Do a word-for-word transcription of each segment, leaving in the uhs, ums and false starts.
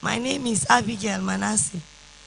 My name is Abigail Manasseh.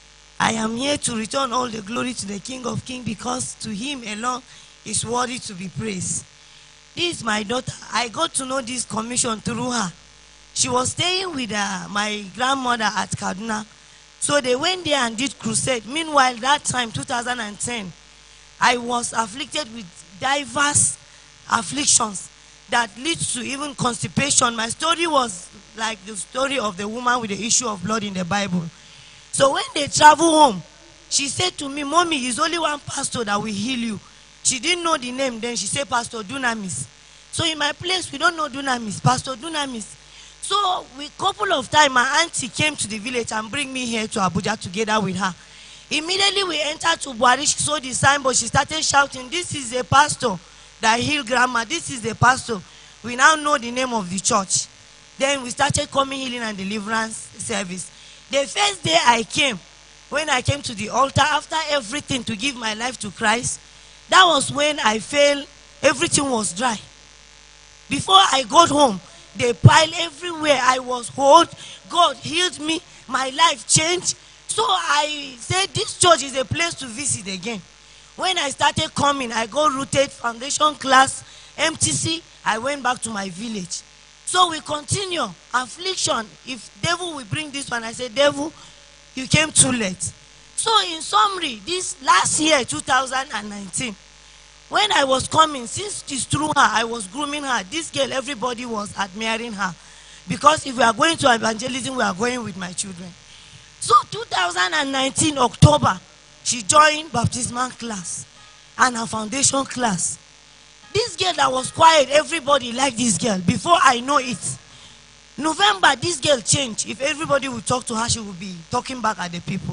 I am here to return all the glory to the King of Kings, because to him alone is worthy to be praised. This is my daughter. I got to know this commission through her. She was staying with uh, my grandmother at Kaduna. So they went there and did crusade. Meanwhile, that time, two thousand ten, I was afflicted with diverse afflictions that leads to even constipation. My story was like the story of the woman with the issue of blood in the Bible. So when they travel home, she said to me, "Mommy, it's only one pastor that will heal you." She didn't know the name. Then she said, "Pastor Dunamis." So in my place, we don't know Dunamis, Pastor Dunamis. So a couple of times, my auntie came to the village and bring me here to Abuja together with her. Immediately we entered to Buhari. She saw the signboard. She started shouting, "This is a pastor that healed grandma. This is the pastor." We now know the name of the church. Then we started coming healing and deliverance service. The first day I came, when I came to the altar after everything to give my life to Christ, that was when I felt everything was dry. Before I got home, they piled everywhere. I was whole. God healed me. My life changed. So I said, this church is a place to visit again. When I started coming, I got rooted, foundation class, M T C. I went back to my village. So we continue. Affliction. If devil will bring this one, I said, "Devil, you came too late." So in summary, this last year, two thousand nineteen, when I was coming, since it's through her, I was grooming her. This girl, everybody was admiring her. Because if we are going to evangelism, we are going with my children. So two thousand nineteen, October, she joined baptismal class and her foundation class. This girl that was quiet, everybody liked this girl. Before I know it, November, this girl changed. If everybody would talk to her, she would be talking back at the people.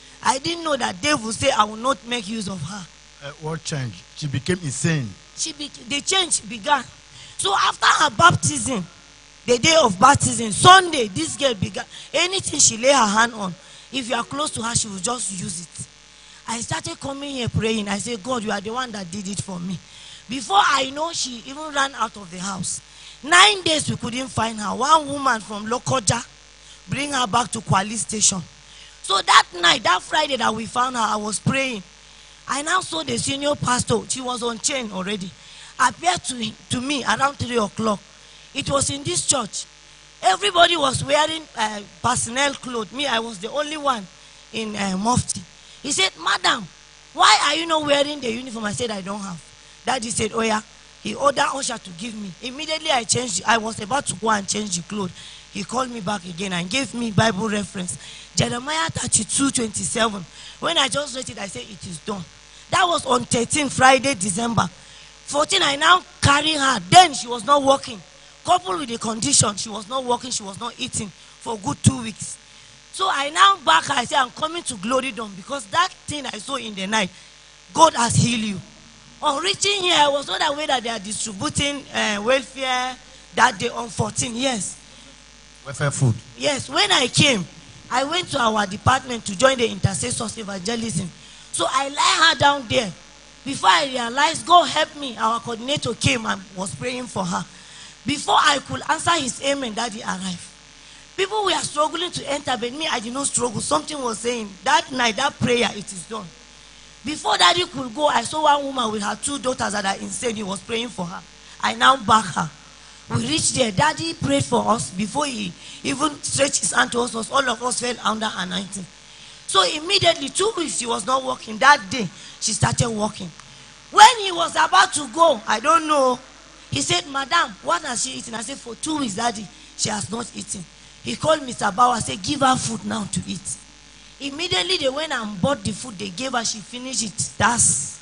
I didn't know that Dave would say, "I will not make use of her." Uh, what changed? She became insane. She be the change began. So after her baptism, the day of baptism, Sunday, this girl began. Anything she lay her hand on, if you are close to her, she will just use it. I started coming here praying. I said, "God, you are the one that did it for me." Before I know, she even ran out of the house. Nine days we couldn't find her. One woman from Lokoja bring her back to Kwali station. So that night, that Friday that we found her, I was praying. I now saw the senior pastor. She was on chain already. Appeared to, to me around three o'clock. It was in this church. Everybody was wearing uh, personnel clothes. Me, I was the only one in uh, Mufti. He said, "Madam, why are you not wearing the uniform?" I said, "I don't have." Daddy said, "Oh yeah." He ordered usher to give me. Immediately I changed. I was about to go and change the clothes. He called me back again and gave me Bible reference. Jeremiah thirty-two twenty-seven. When I just read it, I said, "It is done." That was on thirteenth, Friday, December. fourteen, I now carry her. Then she was not walking. Coupled with the condition, she was not walking, she was not eating for a good two weeks. So I now back her. I said, "I'm coming to Glory Dome, because that thing I saw in the night, God has healed you." On reaching here, I was not aware that they are distributing uh, welfare that day on fourteen. Yes. Welfare food. Yes. When I came, I went to our department to join the intercessors evangelism. So I lie her down there. Before I realized, God help me, our coordinator came and was praying for her. Before I could answer his amen, Daddy arrived. People were struggling to enter, but me, I did not struggle. Something was saying, that night, that prayer, it is done. Before Daddy could go, I saw one woman with her two daughters that are insane. He was praying for her. I now back her. We reached there. Daddy prayed for us before he even stretched his hand to us. All of us fell under anointing. So immediately, two weeks, she was not walking. That day, she started walking. When he was about to go, I don't know, he said, "Madam, what has she eaten?" I said, "For two weeks, Daddy, she has not eaten." He called Mister Bauer and said, "Give her food now to eat." Immediately they went and bought the food they gave her. She finished it. That's.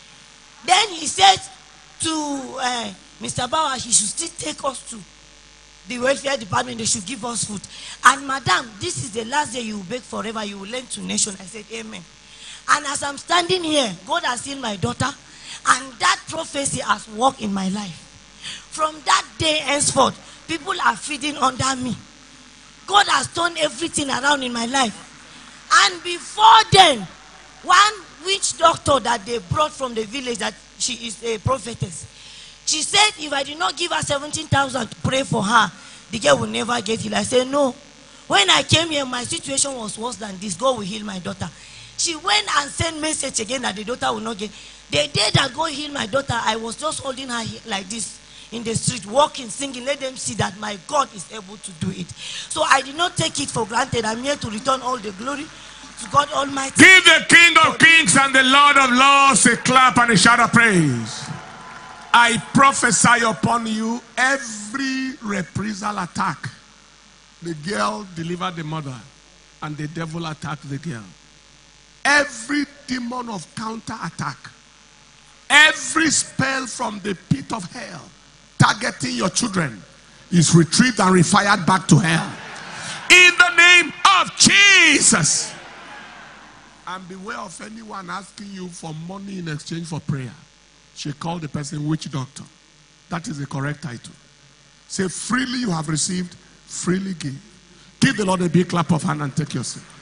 Then he said to uh, Mister Bauer, he should still take us to the welfare department. They should give us food. And "Madam, this is the last day you will beg forever. You will lend to nation." I said, "Amen." And as I'm standing here, God has healed my daughter. And that prophecy has worked in my life. From that day henceforth, people are feeding under me. God has turned everything around in my life. And before then, one witch doctor that they brought from the village, that she is a prophetess, she said, if I did not give her seventeen thousand to pray for her, the girl will never get healed. I said, no. When I came here, my situation was worse than this. God will heal my daughter. She went and sent message again that the daughter will not get. The day that God healed my daughter, I was just holding her like this in the street, walking, singing. Let them see that my God is able to do it. So I did not take it for granted. I'm here to return all the glory to God Almighty. Give the King of Kings and the Lord of Lords a clap and a shout of praise. I prophesy upon you every reprisal attack. The girl delivered the mother, and the devil attacked the girl. Every demon of counter attack, every spell from the pit of hell targeting your children is retrieved and refired back to hell. In the name of Jesus. And beware of anyone asking you for money in exchange for prayer. She called the person witch doctor. That is the correct title. Say, freely you have received, freely give. Give the Lord a big clap of hand and take your seat.